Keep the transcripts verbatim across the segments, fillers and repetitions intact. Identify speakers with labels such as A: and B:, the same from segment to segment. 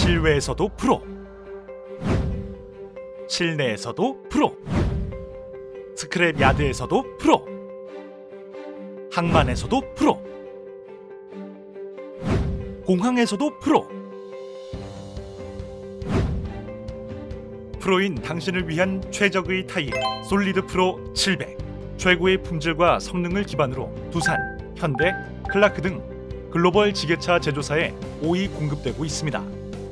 A: 실외에서도 프로, 실내에서도 프로, 스크랩 야드에서도 프로, 항만에서도 프로, 공항에서도 프로. 프로인 당신을 위한 최적의 타이어 솔리드 프로 칠백. 최고의 품질과 성능을 기반으로 두산, 현대, 클라크 등 글로벌 지게차 제조사에 오이 공급되고 있습니다.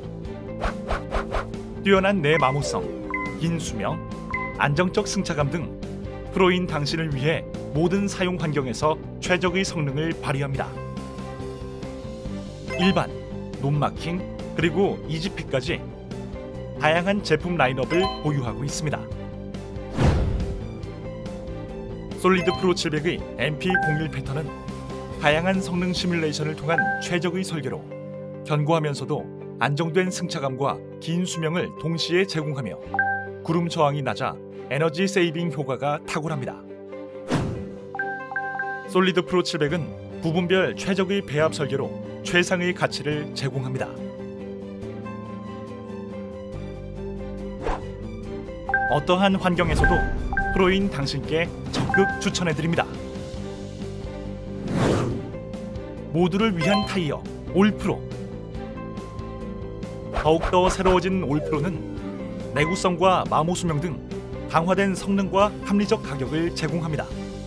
A: 뛰어난 내마모성, 긴 수명, 안정적 승차감 등 프로인 당신을 위해 모든 사용 환경에서 최적의 성능을 발휘합니다. 일반, 논마킹, 그리고 이지피까지 다양한 제품 라인업을 보유하고 있습니다. 솔리드 프로 칠백의 엠피 공일 패턴은 다양한 성능 시뮬레이션을 통한 최적의 설계로 견고하면서도 안정된 승차감과 긴 수명을 동시에 제공하며 구름 저항이 낮아 에너지 세이빙 효과가 탁월합니다. 솔리드 프로 칠백은 부분별 최적의 배합 설계로 최상의 가치를 제공합니다. 어떠한 환경에서도 프로인 당신께 적극 추천해드립니다. 모두를 위한 타이어 올프로. 더욱더 새로워진 올프로는 내구성과 마모 수명 등 강화된 성능과 합리적 가격을 제공합니다.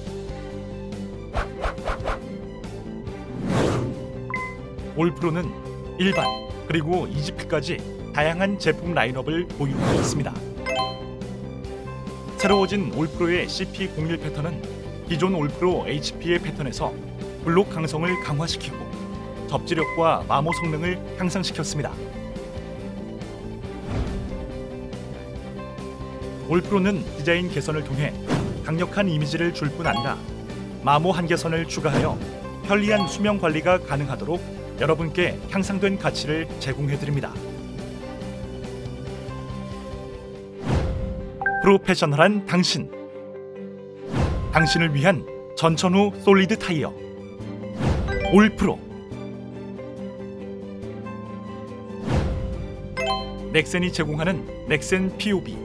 A: 올프로는 일반 그리고 이지피까지 다양한 제품 라인업을 보유하고 있습니다. 새로워진 올프로의 씨피 공일 패턴은 기존 올프로 에이치피의 패턴에서 블록 강성을 강화시키고 접지력과 마모 성능을 향상시켰습니다. 올프로는 디자인 개선을 통해 강력한 이미지를 줄 뿐 아니라 마모 한계선을 추가하여 편리한 수명 관리가 가능하도록 여러분께 향상된 가치를 제공해드립니다. 프로페셔널한 당신, 당신을 위한 전천후 솔리드 타이어 올프로. 넥센이 제공하는 넥센 피오비.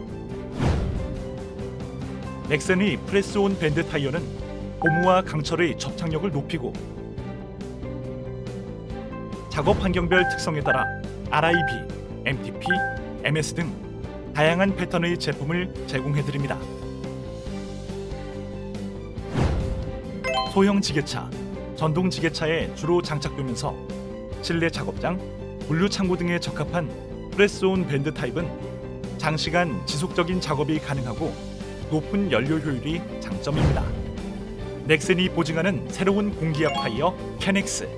A: 넥센의 프레스온 밴드 타이어는 고무와 강철의 접착력을 높이고 작업 환경별 특성에 따라 알아이비, 엠티피, 엠에스 등 다양한 패턴의 제품을 제공해드립니다. 소형 지게차, 전동 지게차에 주로 장착되면서 실내 작업장, 물류 창고 등에 적합한 프레스온 밴드 타입은 장시간 지속적인 작업이 가능하고 높은 연료 효율이 장점입니다. 넥센이 보증하는 새로운 공기압 타이어 캐넥스.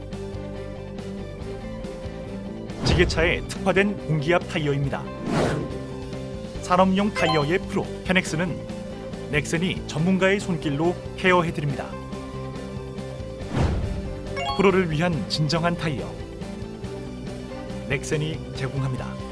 A: 지게차에 특화된 공기압 타이어입니다. 산업용 타이어의 프로 캐넥스는 넥센이 전문가의 손길로 케어해드립니다. 프로를 위한 진정한 타이어 넥센이 제공합니다.